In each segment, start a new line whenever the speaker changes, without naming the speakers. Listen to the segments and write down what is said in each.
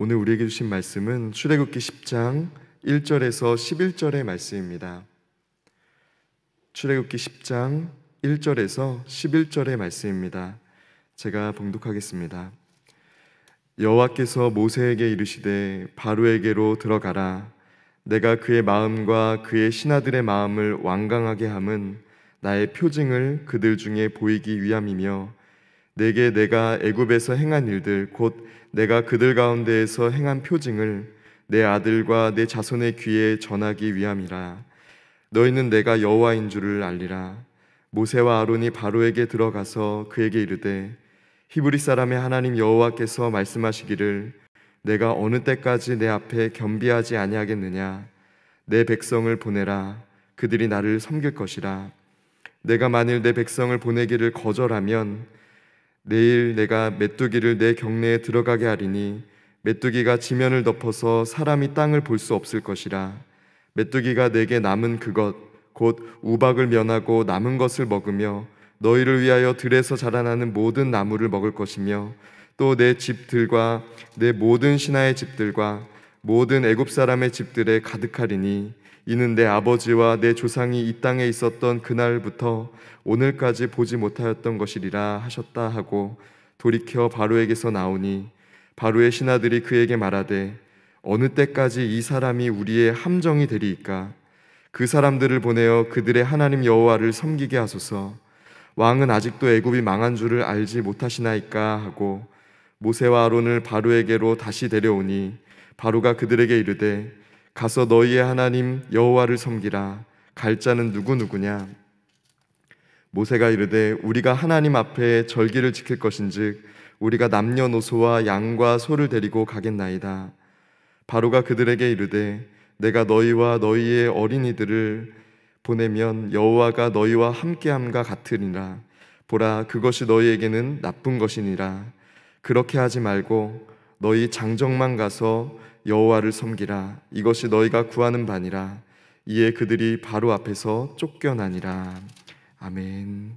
오늘 우리에게 주신 말씀은 출애굽기 10장 1절에서 11절의 말씀입니다. 출애굽기 10장 1절에서 11절의 말씀입니다. 제가 봉독하겠습니다. 여호와께서 모세에게 이르시되 바로에게로 들어가라. 내가 그의 마음과 그의 신하들의 마음을 완강하게 함은 나의 표징을 그들 중에 보이기 위함이며 내게 내가 애굽에서 행한 일들 곧 내가 그들 가운데에서 행한 표징을 내 아들과 내 자손의 귀에 전하기 위함이라. 너희는 내가 여호와인 줄을 알리라. 모세와 아론이 바로에게 들어가서 그에게 이르되 히브리 사람의 하나님 여호와께서 말씀하시기를 내가 어느 때까지 내 앞에 겸비하지 아니하겠느냐. 내 백성을 보내라. 그들이 나를 섬길 것이라. 내가 만일 내 백성을 보내기를 거절하면 내일 내가 메뚜기를 내 경내에 들어가게 하리니 메뚜기가 지면을 덮어서 사람이 땅을 볼 수 없을 것이라. 메뚜기가 내게 남은 그것 곧 우박을 면하고 남은 것을 먹으며 너희를 위하여 들에서 자라나는 모든 나무를 먹을 것이며 또 내 집들과 내 모든 신하의 집들과 모든 애굽 사람의 집들에 가득하리니 이는 내 아버지와 내 조상이 이 땅에 있었던 그날부터 오늘까지 보지 못하였던 것이리라 하셨다 하고 돌이켜 바로에게서 나오니 바로의 신하들이 그에게 말하되 어느 때까지 이 사람이 우리의 함정이 되리이까. 그 사람들을 보내어 그들의 하나님 여호와를 섬기게 하소서. 왕은 아직도 애굽이 망한 줄을 알지 못하시나이까 하고 모세와 아론을 바로에게로 다시 데려오니 바로가 그들에게 이르되 가서 너희의 하나님 여호와를 섬기라. 갈 자는 누구냐. 모세가 이르되 우리가 하나님 앞에 절기를 지킬 것인즉 우리가 남녀노소와 양과 소를 데리고 가겠나이다. 바로가 그들에게 이르되 내가 너희와 너희의 어린이들을 보내면 여호와가 너희와 함께함과 같으리라. 보라, 그것이 너희에게는 나쁜 것이니라. 그렇게 하지 말고 너희 장정만 가서 여호와를 섬기라. 이것이 너희가 구하는 바니라. 이에 그들이 바로 앞에서 쫓겨나니라. 아멘.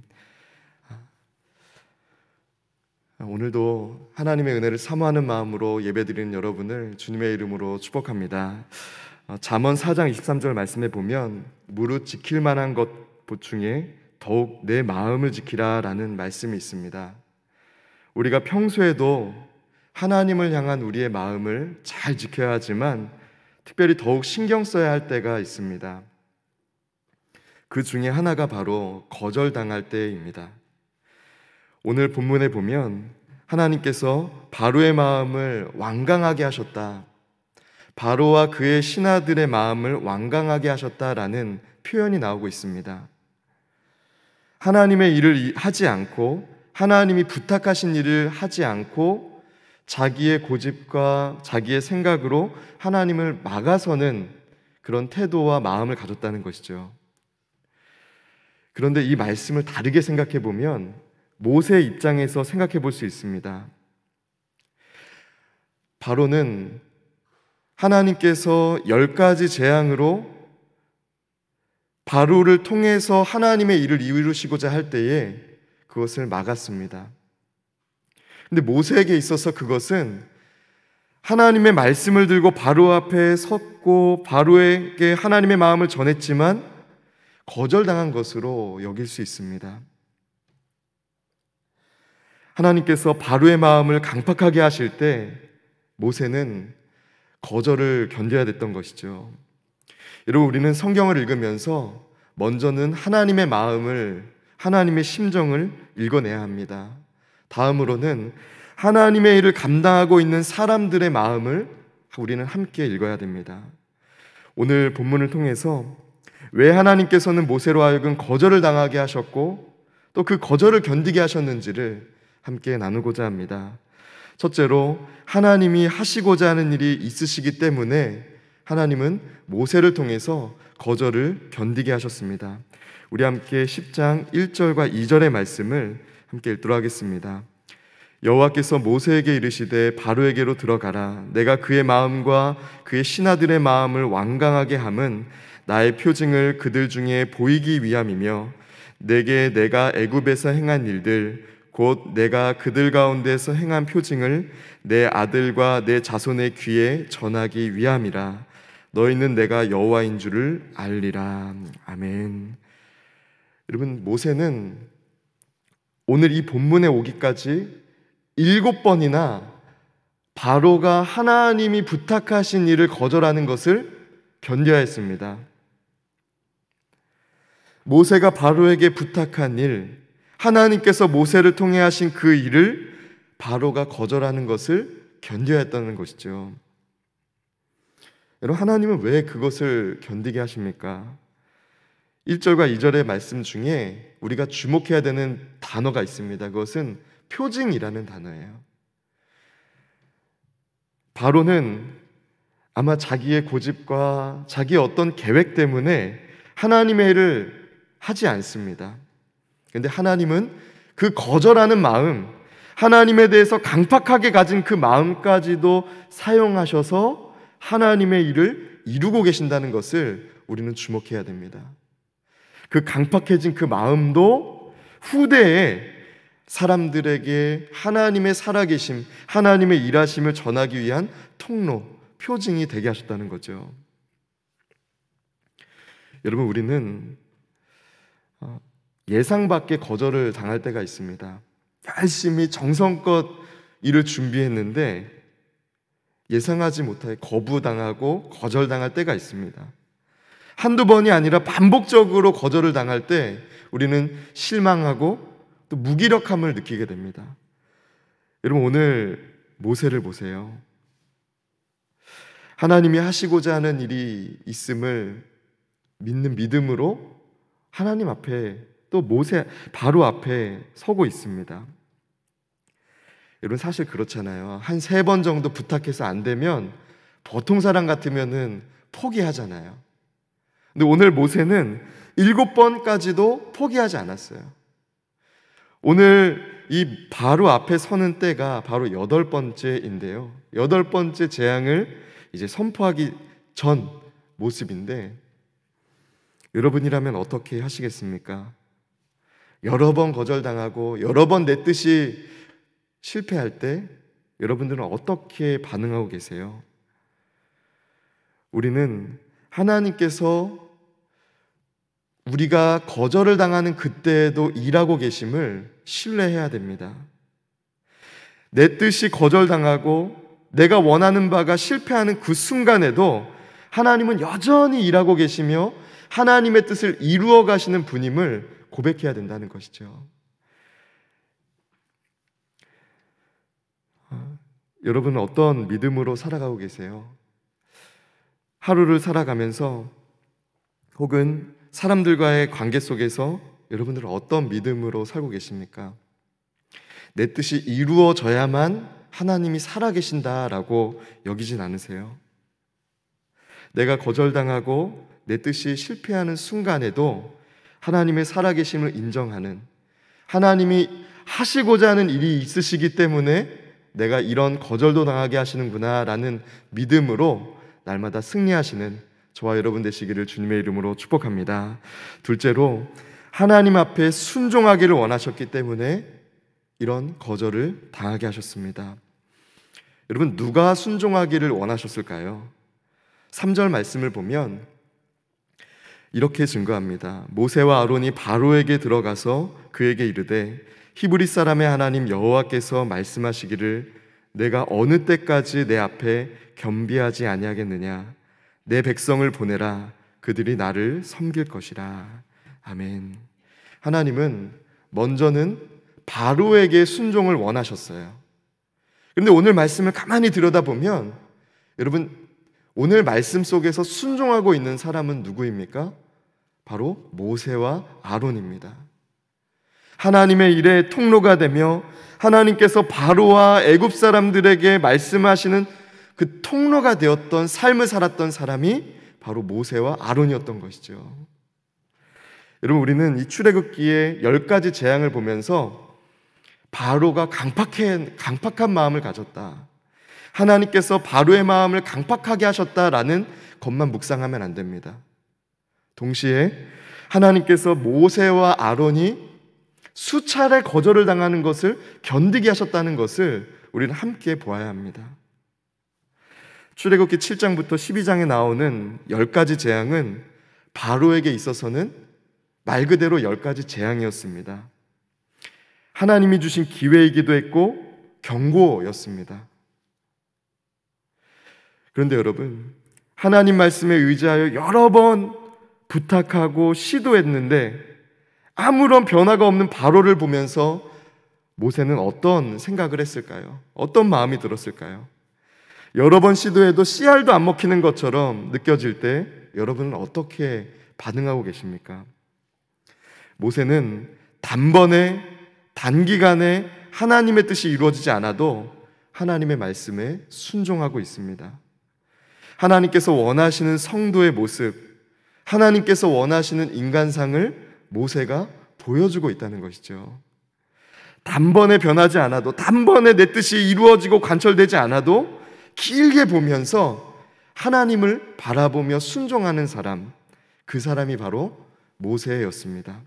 오늘도 하나님의 은혜를 사모하는 마음으로 예배드리는 여러분을 주님의 이름으로 축복합니다. 잠언 4장 23절 말씀에 보면 무릇 지킬 만한 것 중에 더욱 내 마음을 지키라 라는 말씀이 있습니다. 우리가 평소에도 하나님을 향한 우리의 마음을 잘 지켜야 하지만 특별히 더욱 신경 써야 할 때가 있습니다. 그 중에 하나가 바로 거절당할 때입니다. 오늘 본문에 보면 하나님께서 바로의 마음을 완강하게 하셨다. 바로와 그의 신하들의 마음을 완강하게 하셨다라는 표현이 나오고 있습니다. 하나님의 일을 하지 않고 하나님이 부탁하신 일을 하지 않고 자기의 고집과 자기의 생각으로 하나님을 막아서는 그런 태도와 마음을 가졌다는 것이죠. 그런데 이 말씀을 다르게 생각해 보면 모세의 입장에서 생각해 볼 수 있습니다. 바로는 하나님께서 10가지 재앙으로 바로를 통해서 하나님의 일을 이루시고자 할 때에 그것을 막았습니다. 근데 모세에게 있어서 그것은 하나님의 말씀을 들고 바로 앞에 섰고 바로에게 하나님의 마음을 전했지만 거절당한 것으로 여길 수 있습니다. 하나님께서 바로의 마음을 강팍하게 하실 때 모세는 거절을 견뎌야 됐던 것이죠. 여러분, 우리는 성경을 읽으면서 먼저는 하나님의 마음을, 하나님의 심정을 읽어내야 합니다. 다음으로는 하나님의 일을 감당하고 있는 사람들의 마음을 우리는 함께 읽어야 됩니다. 오늘 본문을 통해서 왜 하나님께서는 모세로 하여금 거절을 당하게 하셨고 또 그 거절을 견디게 하셨는지를 함께 나누고자 합니다. 첫째로 하나님이 하시고자 하는 일이 있으시기 때문에 하나님은 모세를 통해서 거절을 견디게 하셨습니다. 우리 함께 10장 1절과 2절의 말씀을 함께 읽도록 하겠습니다. 여호와께서 모세에게 이르시되 바로에게로 들어가라. 내가 그의 마음과 그의 신하들의 마음을 완강하게 함은 나의 표징을 그들 중에 보이기 위함이며 내게 내가 애굽에서 행한 일들 곧 내가 그들 가운데서 행한 표징을 내 아들과 내 자손의 귀에 전하기 위함이라. 너희는 내가 여호와인 줄을 알리라. 아멘. 여러분, 모세는 오늘 이 본문에 오기까지 7번이나 바로가 하나님이 부탁하신 일을 거절하는 것을 견뎌야 했습니다. 모세가 바로에게 부탁한 일, 하나님께서 모세를 통해 하신 그 일을 바로가 거절하는 것을 견뎌야 했다는 것이죠. 여러분, 하나님은 왜 그것을 견디게 하십니까? 1절과 2절의 말씀 중에 우리가 주목해야 되는 단어가 있습니다. 그것은 표징이라는 단어예요. 바로는 아마 자기의 고집과 자기의 어떤 계획 때문에 하나님의 일을 하지 않습니다. 그런데 하나님은 그 거절하는 마음, 하나님에 대해서 강팍하게 가진 그 마음까지도 사용하셔서 하나님의 일을 이루고 계신다는 것을 우리는 주목해야 됩니다. 그 강팍해진 그 마음도 후대에 사람들에게 하나님의 살아계심, 하나님의 일하심을 전하기 위한 통로, 표징이 되게 하셨다는 거죠. 여러분, 우리는 예상 밖의 거절을 당할 때가 있습니다. 열심히 정성껏 일을 준비했는데 예상하지 못하게 거부당하고 거절당할 때가 있습니다. 한두 번이 아니라 반복적으로 거절을 당할 때 우리는 실망하고 또 무기력함을 느끼게 됩니다. 여러분, 오늘 모세를 보세요. 하나님이 하시고자 하는 일이 있음을 믿는 믿음으로 하나님 앞에, 또 모세 바로 앞에 서고 있습니다. 여러분, 사실 그렇잖아요. 한 3번 정도 부탁해서 안 되면 보통 사람 같으면은 포기하잖아요. 근데 오늘 모세는 7번까지도 포기하지 않았어요. 오늘 이 바로 앞에 서는 때가 바로 8번째인데요. 8번째 재앙을 이제 선포하기 전 모습인데, 여러분이라면 어떻게 하시겠습니까? 여러 번 거절당하고 여러 번 내 뜻이 실패할 때 여러분들은 어떻게 반응하고 계세요? 우리는 하나님께서 우리가 거절을 당하는 그때에도 일하고 계심을 신뢰해야 됩니다. 내 뜻이 거절당하고 내가 원하는 바가 실패하는 그 순간에도 하나님은 여전히 일하고 계시며 하나님의 뜻을 이루어 가시는 분임을 고백해야 된다는 것이죠. 여러분은 어떤 믿음으로 살아가고 계세요? 하루를 살아가면서 혹은 사람들과의 관계 속에서 여러분들은 어떤 믿음으로 살고 계십니까? 내 뜻이 이루어져야만 하나님이 살아계신다라고 여기진 않으세요? 내가 거절당하고 내 뜻이 실패하는 순간에도 하나님의 살아계심을 인정하는, 하나님이 하시고자 하는 일이 있으시기 때문에 내가 이런 거절도 당하게 하시는구나 라는 믿음으로 날마다 승리하시는 저와 여러분 되시기를 주님의 이름으로 축복합니다. 둘째로, 하나님 앞에 순종하기를 원하셨기 때문에 이런 거절을 당하게 하셨습니다. 여러분, 누가 순종하기를 원하셨을까요? 3절 말씀을 보면 이렇게 증거합니다. 모세와 아론이 바로에게 들어가서 그에게 이르되 히브리 사람의 하나님 여호와께서 말씀하시기를 내가 어느 때까지 내 앞에 겸비하지 아니하겠느냐. 내 백성을 보내라. 그들이 나를 섬길 것이라. 아멘. 하나님은 먼저는 바로에게 순종을 원하셨어요. 그런데 오늘 말씀을 가만히 들여다보면 여러분, 오늘 말씀 속에서 순종하고 있는 사람은 누구입니까? 바로 모세와 아론입니다. 하나님의 일의 통로가 되며 하나님께서 바로와 애굽 사람들에게 말씀하시는 그 통로가 되었던 삶을 살았던 사람이 바로 모세와 아론이었던 것이죠. 여러분, 우리는 이 출애굽기의 10가지 재앙을 보면서 바로가 강팍한 마음을 가졌다, 하나님께서 바로의 마음을 강팍하게 하셨다라는 것만 묵상하면 안 됩니다. 동시에 하나님께서 모세와 아론이 수차례 거절을 당하는 것을 견디게 하셨다는 것을 우리는 함께 보아야 합니다. 출애굽기 7장부터 12장에 나오는 10가지 재앙은 바로에게 있어서는 말 그대로 10가지 재앙이었습니다. 하나님이 주신 기회이기도 했고 경고였습니다. 그런데 여러분, 하나님 말씀에 의지하여 여러 번 부탁하고 시도했는데 아무런 변화가 없는 바로를 보면서 모세는 어떤 생각을 했을까요? 어떤 마음이 들었을까요? 여러 번 시도해도 씨알도 안 먹히는 것처럼 느껴질 때 여러분은 어떻게 반응하고 계십니까? 모세는 단번에 단기간에 하나님의 뜻이 이루어지지 않아도 하나님의 말씀에 순종하고 있습니다. 하나님께서 원하시는 성도의 모습, 하나님께서 원하시는 인간상을 모세가 보여주고 있다는 것이죠. 단번에 변하지 않아도, 단번에 내 뜻이 이루어지고 관철되지 않아도 길게 보면서 하나님을 바라보며 순종하는 사람, 그 사람이 바로 모세였습니다.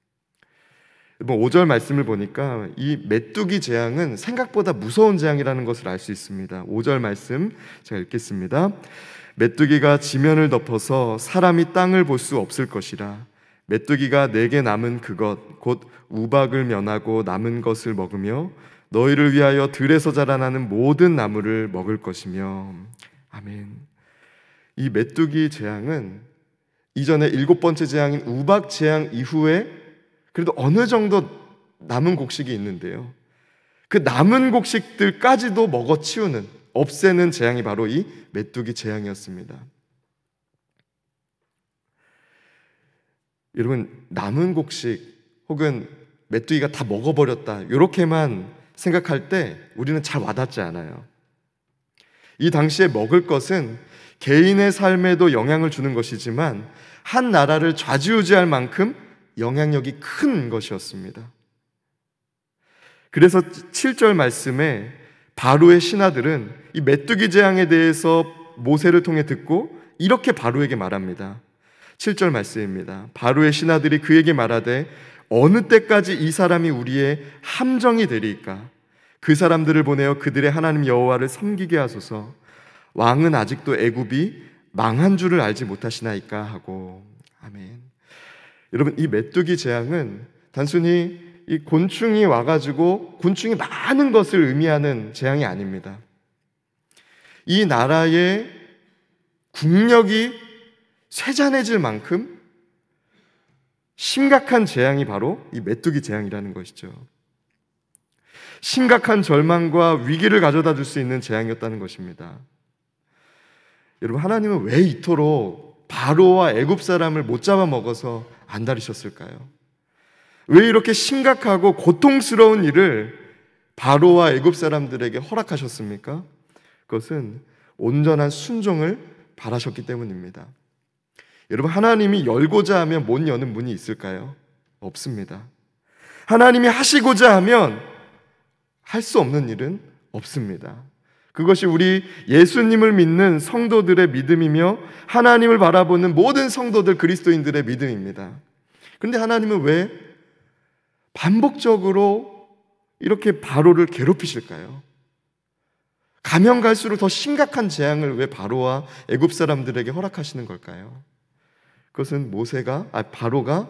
5절 말씀을 보니까 이 메뚜기 재앙은 생각보다 무서운 재앙이라는 것을 알 수 있습니다. 5절 말씀 제가 읽겠습니다. 메뚜기가 지면을 덮어서 사람이 땅을 볼 수 없을 것이라. 메뚜기가 내게 남은 그것 곧 우박을 면하고 남은 것을 먹으며 너희를 위하여 들에서 자라나는 모든 나무를 먹을 것이며. 아멘. 이 메뚜기 재앙은 이전에 7번째 재앙인 우박 재앙 이후에 그래도 어느 정도 남은 곡식이 있는데요, 그 남은 곡식들까지도 먹어치우는, 없애는 재앙이 바로 이 메뚜기 재앙이었습니다. 여러분, 남은 곡식 혹은 메뚜기가 다 먹어버렸다 이렇게만 생각할 때 우리는 잘 와닿지 않아요. 이 당시에 먹을 것은 개인의 삶에도 영향을 주는 것이지만 한 나라를 좌지우지할 만큼 영향력이 큰 것이었습니다. 그래서 7절 말씀에 바로의 신하들은 이 메뚜기 재앙에 대해서 모세를 통해 듣고 이렇게 바로에게 말합니다. 7절 말씀입니다. 바로의 신하들이 그에게 말하되 어느 때까지 이 사람이 우리의 함정이 되리이까? 그 사람들을 보내어 그들의 하나님 여호와를 섬기게 하소서. 왕은 아직도 애굽이 망한 줄을 알지 못하시나이까 하고. 아멘. 여러분, 이 메뚜기 재앙은 단순히 이 곤충이 와가지고 곤충이 많은 것을 의미하는 재앙이 아닙니다. 이 나라의 국력이 쇠잔해질 만큼 심각한 재앙이 바로 이 메뚜기 재앙이라는 것이죠. 심각한 절망과 위기를 가져다 줄 수 있는 재앙이었다는 것입니다. 여러분, 하나님은 왜 이토록 바로와 애굽 사람을 못 잡아먹어서 안달이셨을까요? 왜 이렇게 심각하고 고통스러운 일을 바로와 애굽 사람들에게 허락하셨습니까? 그것은 온전한 순종을 바라셨기 때문입니다. 여러분, 하나님이 열고자 하면 못 여는 문이 있을까요? 없습니다. 하나님이 하시고자 하면 할 수 없는 일은 없습니다. 그것이 우리 예수님을 믿는 성도들의 믿음이며 하나님을 바라보는 모든 성도들 그리스도인들의 믿음입니다. 그런데 하나님은 왜 반복적으로 이렇게 바로를 괴롭히실까요? 가면 갈수록 더 심각한 재앙을 왜 바로와 애굽 사람들에게 허락하시는 걸까요? 그것은 바로가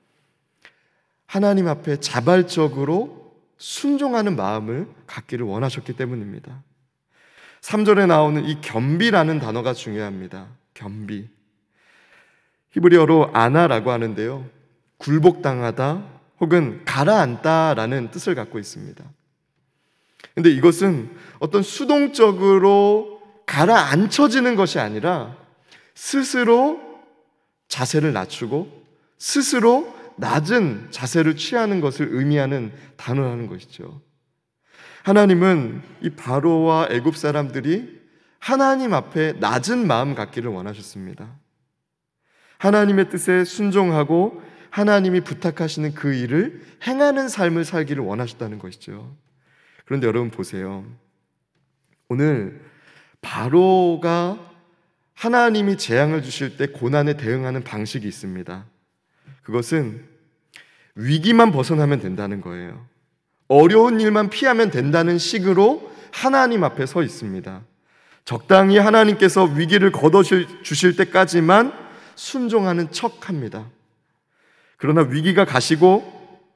하나님 앞에 자발적으로 순종하는 마음을 갖기를 원하셨기 때문입니다. 3절에 나오는 이 겸비라는 단어가 중요합니다. 겸비. 히브리어로 아나라고 하는데요, 굴복당하다 혹은 가라앉다라는 뜻을 갖고 있습니다. 근데 이것은 어떤 수동적으로 가라앉혀지는 것이 아니라 스스로 자세를 낮추고 스스로 낮은 자세를 취하는 것을 의미하는 단어라는 것이죠. 하나님은 이 바로와 애굽 사람들이 하나님 앞에 낮은 마음 갖기를 원하셨습니다. 하나님의 뜻에 순종하고 하나님이 부탁하시는 그 일을 행하는 삶을 살기를 원하셨다는 것이죠. 그런데 여러분 보세요. 오늘 바로가 하나님이 재앙을 주실 때 고난에 대응하는 방식이 있습니다. 그것은 위기만 벗어나면 된다는 거예요. 어려운 일만 피하면 된다는 식으로 하나님 앞에 서 있습니다. 적당히 하나님께서 위기를 걷어주실 때까지만 순종하는 척합니다. 그러나 위기가 가시고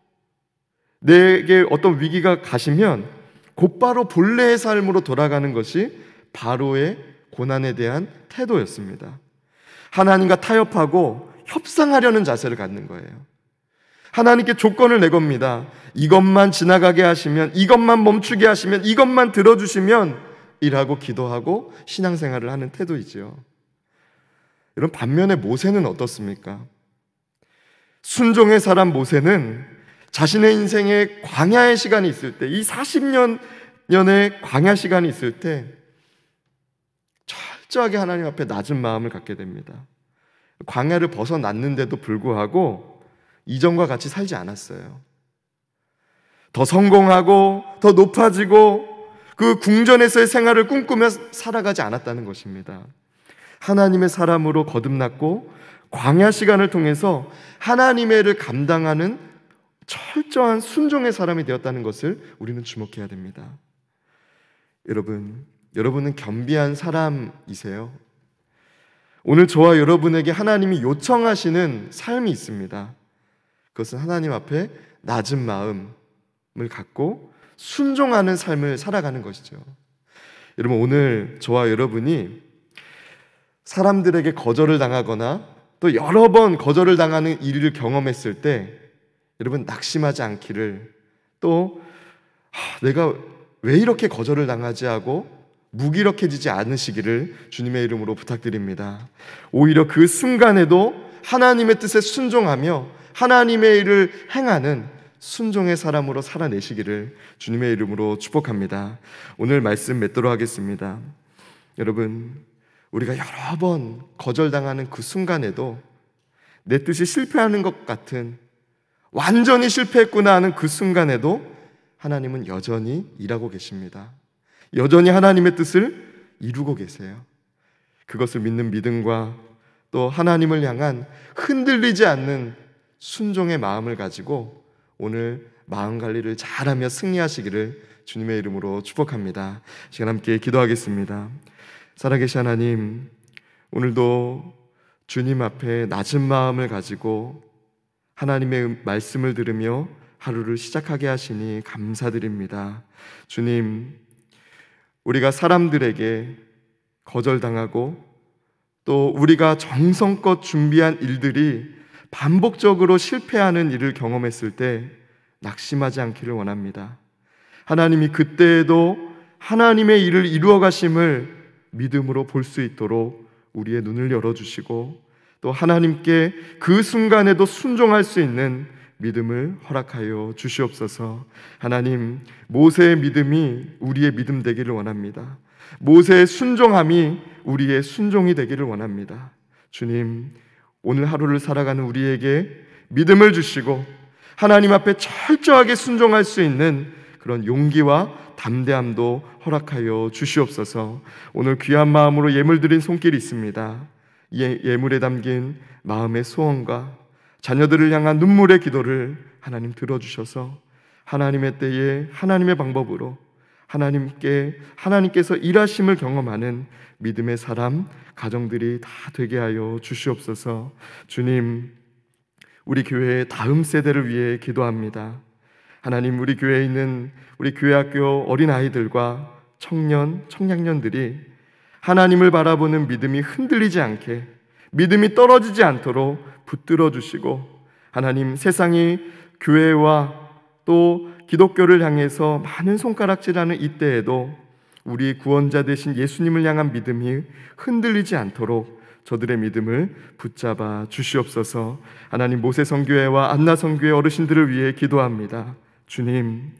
내게 어떤 위기가 가시면 곧바로 본래의 삶으로 돌아가는 것이 바로의 고난에 대한 태도였습니다. 하나님과 타협하고 협상하려는 자세를 갖는 거예요. 하나님께 조건을 내겁니다. 이것만 지나가게 하시면, 이것만 멈추게 하시면, 이것만 들어주시면 이라고 기도하고 신앙생활을 하는 태도이지요. 여러분, 반면에 모세는 어떻습니까? 순종의 사람 모세는 자신의 인생에 광야의 시간이 있을 때, 이 40년의 광야 시간이 있을 때 철저하게 하나님 앞에 낮은 마음을 갖게 됩니다. 광야를 벗어났는데도 불구하고 이전과 같이 살지 않았어요. 더 성공하고 더 높아지고 그 궁전에서의 생활을 꿈꾸며 살아가지 않았다는 것입니다. 하나님의 사람으로 거듭났고 광야 시간을 통해서 하나님의 일을 감당하는 철저한 순종의 사람이 되었다는 것을 우리는 주목해야 됩니다. 여러분은 겸비한 사람이세요? 오늘 저와 여러분에게 하나님이 요청하시는 삶이 있습니다. 그것은 하나님 앞에 낮은 마음을 갖고 순종하는 삶을 살아가는 것이죠. 여러분, 오늘 저와 여러분이 사람들에게 거절을 당하거나 또 여러 번 거절을 당하는 일을 경험했을 때 여러분 낙심하지 않기를, 또 내가 왜 이렇게 거절을 당하지 하고 무기력해지지 않으시기를 주님의 이름으로 부탁드립니다. 오히려 그 순간에도 하나님의 뜻에 순종하며 하나님의 일을 행하는 순종의 사람으로 살아내시기를 주님의 이름으로 축복합니다. 오늘 말씀 맺도록 하겠습니다. 여러분, 우리가 여러 번 거절당하는 그 순간에도 내 뜻이 실패하는 것 같은, 완전히 실패했구나 하는 그 순간에도 하나님은 여전히 일하고 계십니다. 여전히 하나님의 뜻을 이루고 계세요. 그것을 믿는 믿음과 또 하나님을 향한 흔들리지 않는 순종의 마음을 가지고 오늘 마음관리를 잘하며 승리하시기를 주님의 이름으로 축복합니다. 시간 함께 기도하겠습니다. 살아계신 하나님, 오늘도 주님 앞에 낮은 마음을 가지고 하나님의 말씀을 들으며 하루를 시작하게 하시니 감사드립니다. 주님, 우리가 사람들에게 거절당하고 또 우리가 정성껏 준비한 일들이 반복적으로 실패하는 일을 경험했을 때 낙심하지 않기를 원합니다. 하나님이 그때에도 하나님의 일을 이루어 가심을 믿음으로 볼 수 있도록 우리의 눈을 열어주시고 또 하나님께 그 순간에도 순종할 수 있는 믿음을 허락하여 주시옵소서. 하나님, 모세의 믿음이 우리의 믿음 되기를 원합니다. 모세의 순종함이 우리의 순종이 되기를 원합니다. 주님, 오늘 하루를 살아가는 우리에게 믿음을 주시고 하나님 앞에 철저하게 순종할 수 있는 그런 용기와 담대함도 허락하여 주시옵소서. 오늘 귀한 마음으로 예물 드린 손길이 있습니다. 예물에 담긴 마음의 소원과 자녀들을 향한 눈물의 기도를 하나님 들어주셔서 하나님의 때에 하나님의 방법으로 하나님께서 일하심을 경험하는 믿음의 사람, 가정들이 다 되게 하여 주시옵소서. 주님, 우리 교회의 다음 세대를 위해 기도합니다. 하나님, 우리 교회에 있는 우리 교회학교 어린아이들과 청량년들이 하나님을 바라보는 믿음이 흔들리지 않게, 믿음이 떨어지지 않도록 붙들어 주시고, 하나님, 세상이 교회와 또 기독교를 향해서 많은 손가락질하는 이때에도 우리 구원자 되신 예수님을 향한 믿음이 흔들리지 않도록 저들의 믿음을 붙잡아 주시옵소서. 하나님, 모세성교회와 안나성교회 어르신들을 위해 기도합니다. 주님,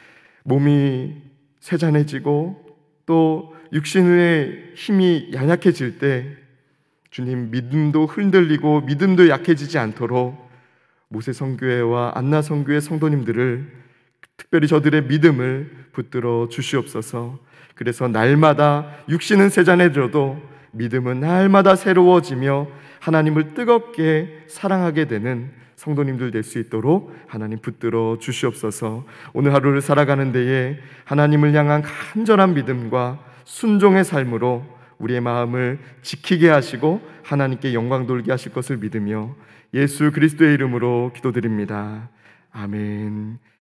몸이 세잔해지고 또 육신의 힘이 연약해질 때 주님, 믿음도 흔들리고 믿음도 약해지지 않도록 모세성교회와 안나성교회 성도님들을, 특별히 저들의 믿음을 붙들어 주시옵소서. 그래서 날마다 육신은 세잔해져도 믿음은 날마다 새로워지며 하나님을 뜨겁게 사랑하게 되는 성도님들 될 수 있도록 하나님 붙들어 주시옵소서. 오늘 하루를 살아가는 데에 하나님을 향한 간절한 믿음과 순종의 삶으로 우리의 마음을 지키게 하시고 하나님께 영광 돌게 하실 것을 믿으며 예수 그리스도의 이름으로 기도드립니다. 아멘.